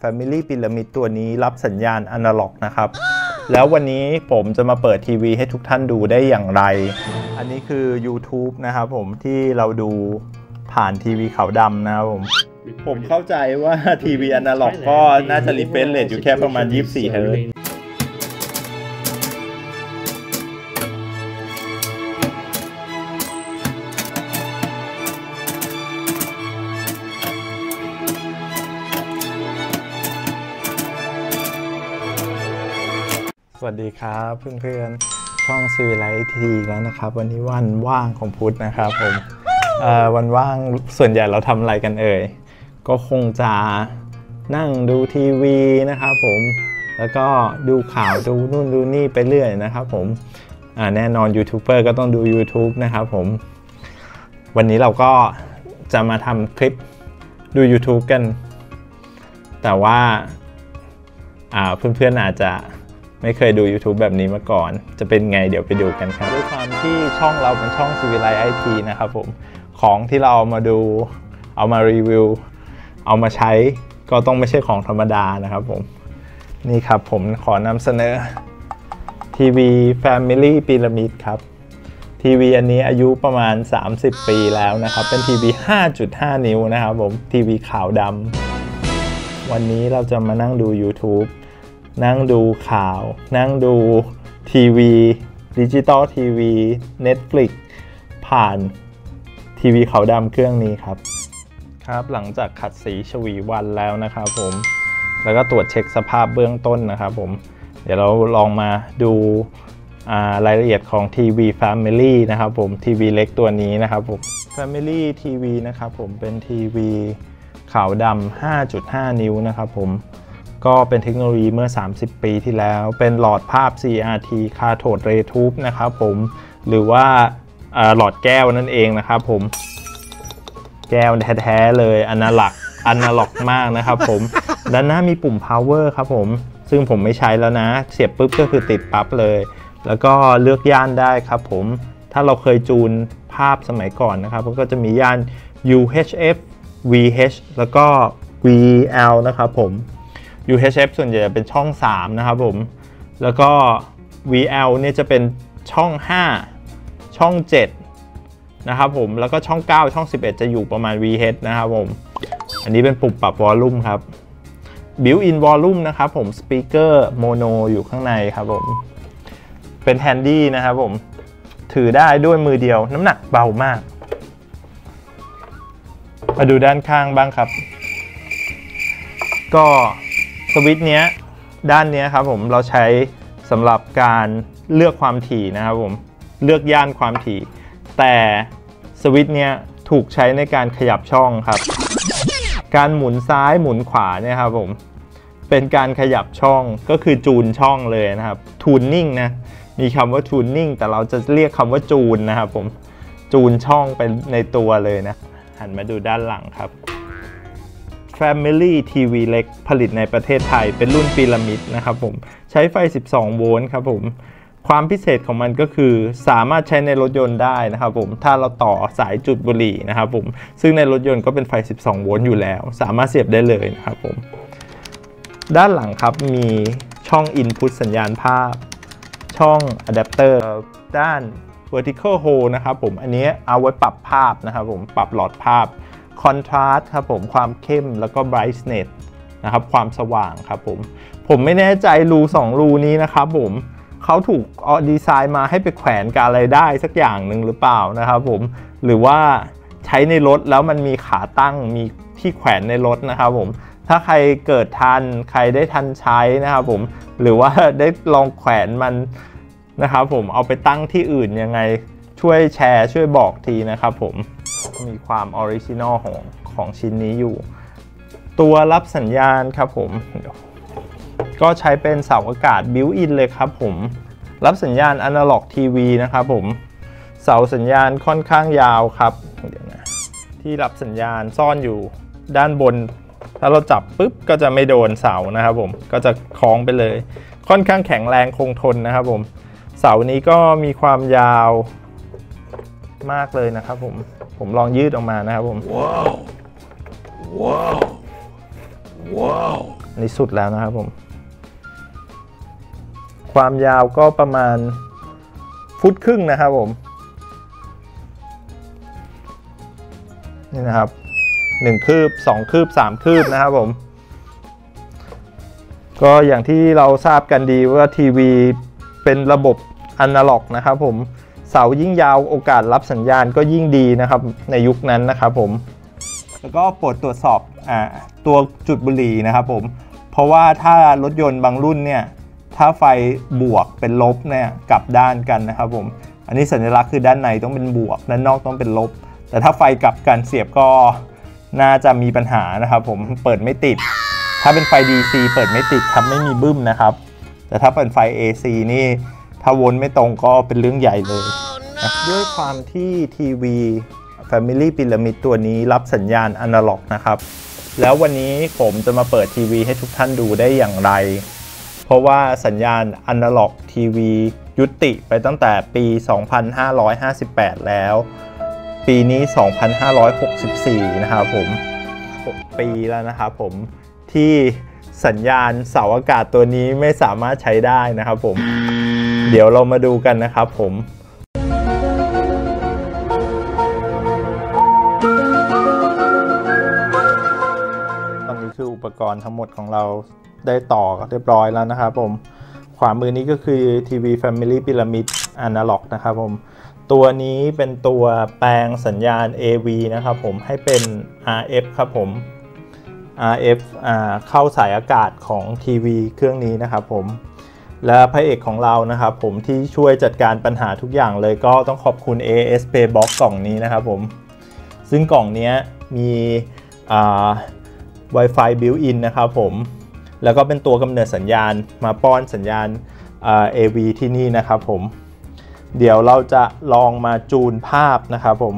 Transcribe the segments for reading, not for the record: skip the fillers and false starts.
Family Pyramid ตัวนี้รับสัญญาณอนาล็อกนะครับแล้ววันนี้ผมจะมาเปิดทีวีให้ทุกท่านดูได้อย่างไรอันนี้คือ YouTube นะครับผมที่เราดูผ่านทีวีขาวดำนะครับผมเข้าใจว่าทีวีอนาล็อกก็น่าจะรีเฟรชเรทอยู่แค่ประมาณ24 เฮิร์ตซ์สวัสดีครับเพื่อนๆช่องซีไลท์ทีแล้วนะครับวันนี้วันว่างของพุธนะครับผมวันว่างส่วนใหญ่เราทำอะไรกันก็คงจะนั่งดูทีวีนะครับผมแล้วก็ดูข่าวดูนู่นดูนี่ไปเรื่อยนะครับผมแน่นอนยูทูบเบอร์ก็ต้องดู YouTube นะครับผมวันนี้เราก็จะมาทำคลิปดู YouTube กันแต่ว่าเพื่อนๆอาจจะไม่เคยดู YouTube แบบนี้มาก่อนจะเป็นไงเดี๋ยวไปดูกันครับด้วยความที่ช่องเราเป็นช่อง Civilize IT นะครับผมของที่เราเอามาดูเอามารีวิวเอามาใช้ก็ต้องไม่ใช่ของธรรมดานะครับผมนี่ครับผมขอนำเสนอทีวี Family Pyramid ครับทีวีอันนี้อายุประมาณ30 ปีแล้วนะครับเป็นทีวี 5.5 นิ้วนะครับผมทีวีขาวดำวันนี้เราจะมานั่งดู YouTubeนั่งดูข่าวนั่งดูทีวีดิจิตอลทีวี Netflix ผ่านทีวีขาวดำเครื่องนี้ครับหลังจากขัดสีฉวีวันแล้วนะครับผมแล้วก็ตรวจเช็คสภาพเบื้องต้นนะครับผมเดี๋ยวเราลองมาดูรายละเอียดของทีวี Family นะครับผมทีวีเล็กตัวนี้นะครับผม Family TV นะครับผมเป็นทีวีขาวดำ 5.5 นิ้วนะครับผมก็เป็นเทคโนโลยีเมื่อ30 ปีที่แล้วเป็นหลอดภาพ CRT Cathode Ray Tube นะครับผมหรือว่าหลอดแก้วนั่นเองนะครับผมแก้วแท้ๆเลยอนาล็อกมากนะครับผมด้านหน้ามีปุ่ม power ครับผมซึ่งผมไม่ใช้แล้วนะเสียบปุ๊บก็คือติดปั๊บเลยแล้วก็เลือกย่านได้ครับผมถ้าเราเคยจูนภาพสมัยก่อนนะครับก็จะมีย่าน UHF VH แล้วก็ VL นะครับผมUHF ส่วนใหญ่เป็นช่อง3นะครับผมแล้วก็ VL เนี่ยจะเป็นช่อง5ช่อง7นะครับผมแล้วก็ช่อง9ช่อง11จะอยู่ประมาณ VH นะครับผมอันนี้เป็นปุ่มปรับวอลลุ่มครับ Built-in Volume นะครับผมสปีกเกอร์โมโนอยู่ข้างในครับผมเป็นแฮนดี้นะครับผมถือได้ด้วยมือเดียวน้ำหนักเบามากมาดูด้านข้างบ้างครับก็สวิตช์เนี้ยด้านนี้ครับผมเราใช้สำหรับการเลือกความถี่นะครับผมเลือกย่านความถี่แต่สวิตช์เนี้ยถูกใช้ในการขยับช่องครับการหมุนซ้ายหมุนขวาเนี่ยครับผมเป็นการขยับช่องก็คือจูนช่องเลยนะครับทูนนิ่งนะมีคำว่าทูนนิ่งแต่เราจะเรียกคำว่าจูนนะครับผมจูนช่องเป็นในตัวเลยนะหันมาดูด้านหลังครับFamily TV เล็กผลิตในประเทศไทยเป็นรุ่นพีระมิดนะครับผมใช้ไฟ12 โวลต์ครับผมความพิเศษของมันก็คือสามารถใช้ในรถยนต์ได้นะครับผมถ้าเราต่อสายจุดบุหรี่นะครับผมซึ่งในรถยนต์ก็เป็นไฟ12 โวลต์อยู่แล้วสามารถเสียบได้เลยนะครับผมด้านหลังครับมีช่อง Input สัญญาณภาพช่องอะแดปเตอร์ด้าน Vertical Hole นะครับผมอันนี้เอาไว้ปรับภาพนะครับผมปรับหลอดภาพContrast ครับผมความเข้มแล้วก็ Brightness นะครับความสว่างครับผมไม่แน่ใจรู2รูนี้นะครับผมเขาถูกดีไซน์มาให้ไปแขวนกับอะไรได้สักอย่างหนึ่งหรือเปล่านะครับผมหรือว่าใช้ในรถแล้วมันมีขาตั้งมีที่แขวนในรถนะครับผมถ้าใครเกิดทันใครได้ทันใช้นะครับผมหรือว่าได้ลองแขวนมันนะครับผมเอาไปตั้งที่อื่นยังไงช่วยแชร์ช่วยบอกทีนะครับผมมีความออริจินอลของชิ้นนี้อยู่ตัวรับสัญญาณครับผมก็ใช้เป็นเสาอากาศ Built-in เลยครับผมรับสัญญาณอนาล็อกทีวีนะครับผมเสาสัญญาณค่อนข้างยาวครับเดี๋ยวนะที่รับสัญญาณซ่อนอยู่ด้านบนถ้าเราจับปุ๊บก็จะไม่โดนเสานะครับผมก็จะคล้องไปเลยค่อนข้างแข็งแรงคงทนนะครับผมเสานี้ก็มีความยาวมากเลยนะครับผมลองยืดออกมานะครับผมว้าวว้าวนี่สุดแล้วนะครับผมความยาวก็ประมาณฟุตครึ่งนะครับผมนี่นะครับ1 คืบ 2 คืบ 3 คืบนะครับผมก็อย่างที่เราทราบกันดีว่าทีวีเป็นระบบอนาล็อกนะครับผมเสายิ่งยาวโอกาสรับสัญญาณก็ยิ่งดีนะครับในยุคนั้นนะครับผมแล้วก็โปรดตรวจสอบตัวจุดบุหรี่นะครับผมเพราะว่าถ้ารถยนต์บางรุ่นเนี่ยถ้าไฟบวกเป็นลบเนี่ยกลับด้านกันนะครับผมอันนี้สัญลักษณ์คือด้านในต้องเป็นบวกด้านนอกต้องเป็นลบแต่ถ้าไฟกลับกันเสียบก็น่าจะมีปัญหานะครับผมเปิดไม่ติดถ้าเป็นไฟ DC เปิดไม่ติดครับไม่มีบึ้มนะครับแต่ถ้าเป็นไฟ AC นี่ถ้าวนไม่ตรงก็เป็นเรื่องใหญ่เลยด้วยความที่ทีวี Family Pyramid ตัวนี้รับสัญญาณอนาล็อกนะครับแล้ววันนี้ผมจะมาเปิดทีวีให้ทุกท่านดูได้อย่างไรเพราะว่าสัญญาณอนาล็อกทีวียุติไปตั้งแต่ปี 2558 แล้วปีนี้ 2564 นะครับผม6 ปีแล้วนะครับผมที่สัญญาณเสาอากาศตัวนี้ไม่สามารถใช้ได้นะครับผมเดี๋ยวเรามาดูกันนะครับผมตอนนี้คืออุปกรณ์ทั้งหมดของเราได้ต่อเรียบร้อยแล้วนะครับผมขวามือนี้ก็คือทีวี Family Pyramid Analog นะครับผมตัวนี้เป็นตัวแปลงสัญญาณ AV นะครับผมให้เป็น RF ครับผม RF เข้าสายอากาศของทีวีเครื่องนี้นะครับผมและพระเอกของเรานะครับผมที่ช่วยจัดการปัญหาทุกอย่างเลยก็ต้องขอบคุณ AS Playbox กล่องนี้นะครับผมซึ่งกล่องนี้มีWi-Fi built-in นะครับผมแล้วก็เป็นตัวกำเนิดสัญญาณมาป้อนสัญญาณAV ที่นี่นะครับผมเดี๋ยวเราจะลองมาจูนภาพนะครับผม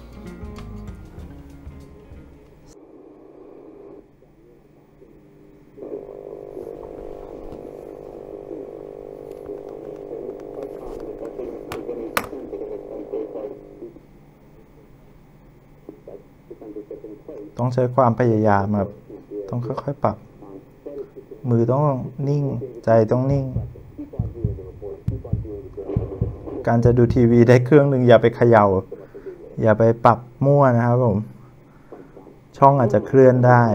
ต้องใช้ความพยายามครับต้องค่อยๆปรับมือต้องนิ่งใจต้องนิ่งการจะดูทีวีได้เครื่องหนึ่งอย่าไปเขย่าอย่าไปปรับมั่วนะครับผมช่องอาจจะเคลื่อนได้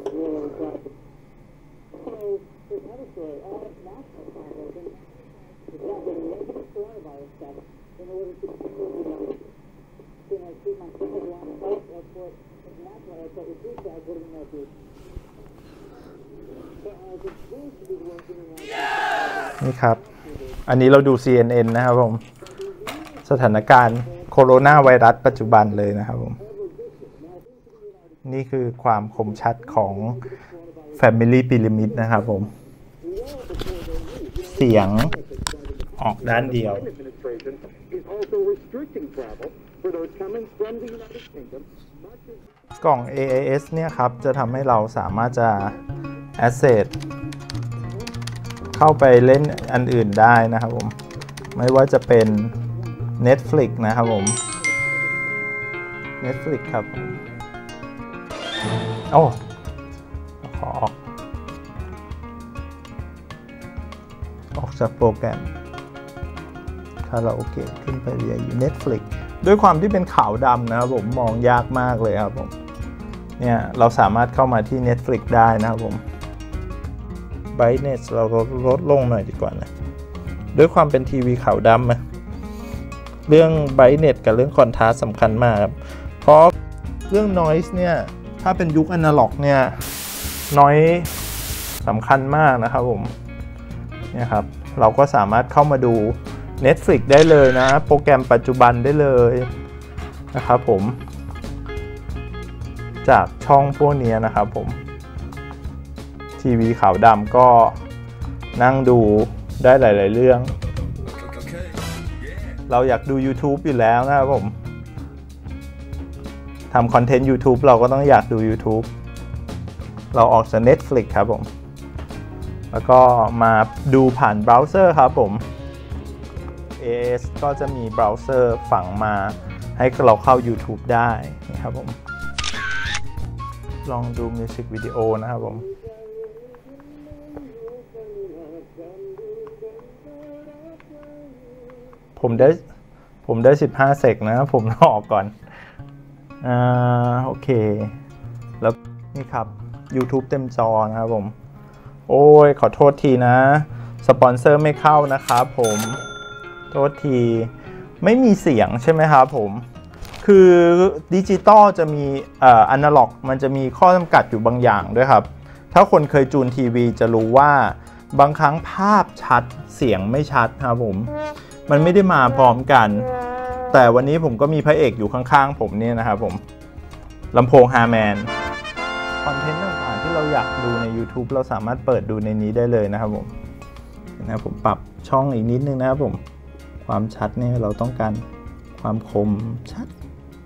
นี่ครับอันนี้เราดู CNN นะครับผมสถานการณ์โคโรนาไวรัสปัจจุบันเลยนะครับผมนี่คือความคมชัดของ Family Pyramid นะครับผมเสียงออกด้านเดียวกล่อง AIS เนี่ยครับจะทำให้เราสามารถจะ access เข้าไปเล่นอันอื่นได้นะครับผมไม่ว่าจะเป็น Netflix นะครับผม Netflix ครับโอ้ขอออกจากโปรแกรมคาราโอเกะขึ้นไปเรียอยู่ Netflix ด้วยความที่เป็นขาวดำนะครับผมมองยากมากเลยครับผมเนี่ยเราสามารถเข้ามาที่ Netflix ได้นะครับผมBrightness เราลดลงหน่อยดีกว่านะด้วยความเป็นทีวีขาวดำนะเรื่อง Brightness กับเรื่อง Contrast สำคัญมากครับเพราะเรื่อง Noise เนี่ยถ้าเป็นยุคอนาล็อกเนี่ย Noise สำคัญมากนะครับผมเนี่ยครับเราก็สามารถเข้ามาดู Netflix ได้เลยนะโปรแกรมปัจจุบันได้เลยนะครับผมจากช่องพวกนี้นะครับผมทีวีขาวดำก็นั่งดูได้หลายๆเรื่องเราอยากดู YouTube อยู่แล้วนะครับผมทำคอนเทนต์ YouTube เราก็ต้องอยากดู YouTube เราออกจาก Netflix ครับผมแล้วก็มาดูผ่านเบราว์เซอร์ครับผม AS ก็จะมีเบราว์เซอร์ฝังมาให้เราเข้า YouTube ได้นะครับผมลองดูมิวสิกวิดีโอนะครับผมผมได้15เซกนะผมออกก่อนโอเคแล้วนี่ครับ YouTube เต็มจอนะครับผมโอ้ยขอโทษทีนะสปอนเซอร์ไม่เข้านะครับผมโทษทีไม่มีเสียงใช่ไหมครับผมคือดิจิตอลจะมีอนาล็อกมันจะมีข้อจำกัดอยู่บางอย่างด้วยครับถ้าคนเคยจูนทีวีจะรู้ว่าบางครั้งภาพชัดเสียงไม่ชัดครับผมมันไม่ได้มาพร้อมกันแต่วันนี้ผมก็มีพระเอกอยู่ข้างๆผมเนี่ยนะครับผมลำโพงฮาร์แมนคอนเทนต์ต่างๆที่เราอยากดูใน YouTube เราสามารถเปิดดูในนี้ได้เลยนะครับผมนะผมปรับช่องอีกนิดนึงนะครับผมความชัดเนี่ยเราต้องการความคมชัด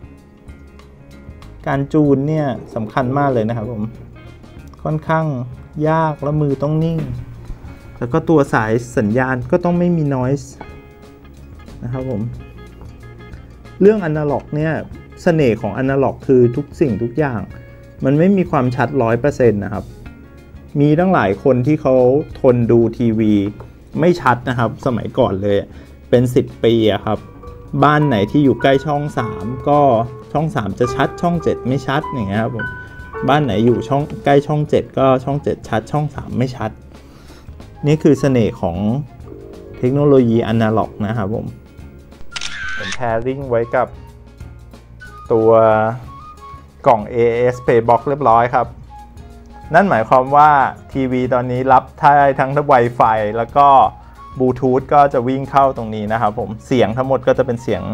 การจูนเนี่ยสำคัญมากเลยนะครับผมค่อนข้างยากและมือต้องนิ่งแล้วก็ตัวสายสัญญาณก็ต้องไม่มี noise นะครับผมเรื่องอนาล็อกเนี่ยเสน่ห์ของอนาล็อกคือทุกสิ่งทุกอย่างมันไม่มีความชัด 100% นะครับมีตั้งหลายคนที่เขาทนดูทีวีไม่ชัดนะครับสมัยก่อนเลยเป็น10 ปีอะครับบ้านไหนที่อยู่ใกล้ช่อง3ก็ช่อง3จะชัดช่อง7ไม่ชัดอย่างเงี้ยครับผมบ้านไหนอยู่ใกล้ช่อง7ก็ช่อง7ชัดช่อง3ไม่ชัดนี่คือเสน่ห์ของเทคโนโลยีอนาล็อกนะครับผมแพร์ริ่งไว้กับตัวกล่อง AAS Playbox เรียบร้อยครับนั่นหมายความว่าทีวีตอนนี้รับได้ทั้ง Wi-Fi แล้วก็บลูทูธก็จะวิ่งเข้าตรงนี้นะครับผมเสียงทั้งหมดก็จะเป็นเสียง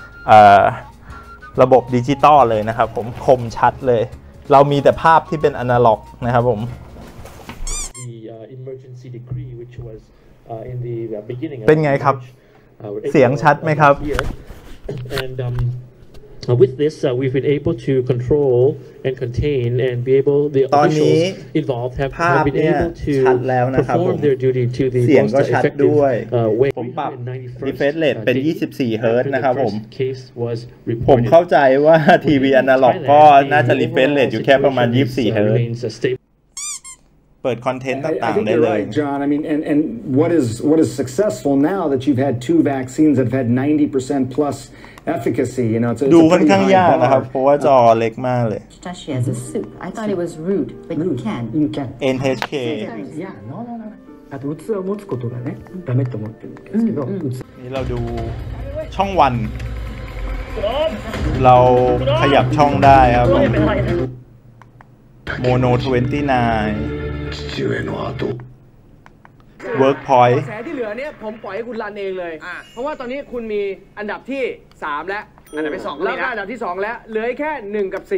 ระบบดิจิตอลเลยนะครับผมคมชัดเลยเรามีแต่ภาพที่เป็นอนาล็อกนะครับผม emergency decree which was in the beginning เป็นไงครับเสียงชัดไหมครับ and with this we've been able to control and contain and be able the officials involved have been able to perform their duty to the most effective way ผมปรับ refresh rate เป็น24 เฮิร์ตซ์นะครับผมเข้าใจว่าทีวีอนาล็อกก็น่าจะ refresh rate อยู่แค่ประมาณ24 เฮิร์ตซ์เปิดคอนเทนต์ต่างๆได้เลย Right, John. I mean, and what is successful now that you've had 2 vaccines that have had 90% plus efficacy. You know, it's ดูค่อนข้างยากนะครับเพราะว่าจอเล็กมากเลย as a soup. I thought it was rude, but you can. You can. NHK Yeah, no. あと器を持つことがね、ダメと思ってるんですけど。 นี่เราดูช่องวัน เราขยับช่องได้ครับโมโน29Workpoint แสที่เหลือเนี่ยผมปล่อยให้คุณรันเองเลยเพราะว่าตอนนี้คุณมีอันดับที่3แล้วอันดับที่2แล้วก็อันดับที่2แล้วเหลือแค่1กับ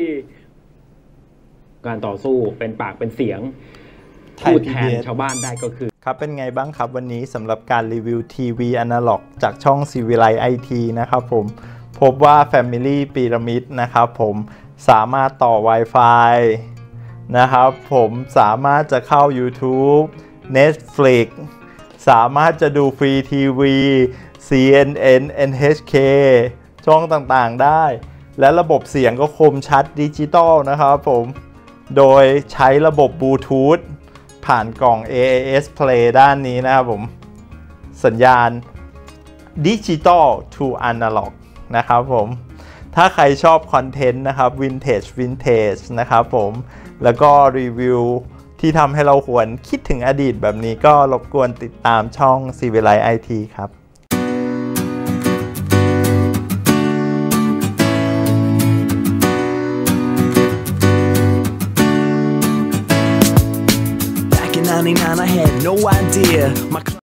4 การต่อสู้เป็นปากเป็นเสียงพูดแทนชาวบ้านได้ก็คือครับเป็นไงบ้างครับวันนี้สำหรับการรีวิวทีวีอนาล็อกจากช่อง Civilize IT นะครับผมพบว่า Family Pyramid นะครับผมสามารถต่อ Wi-Fi นะครับผมสามารถจะเข้า YouTube Netflix สามารถจะดูฟรีทีวี CNN NHK ช่องต่างๆได้และระบบเสียงก็คมชัดดิจิตอลนะครับผมโดยใช้ระบบบลูทูธผ่านกล่อง AAS Play ด้านนี้นะครับผมสัญญาณดิจิตอล to analog นะครับผมถ้าใครชอบคอนเทนต์นะครับ Vintage นะครับผมแล้วก็รีวิวที่ทำให้เราหวนคิดถึงอดีตแบบนี้ก็รบกวนติดตามช่อง Civilize IT ครับ 99 I had no idea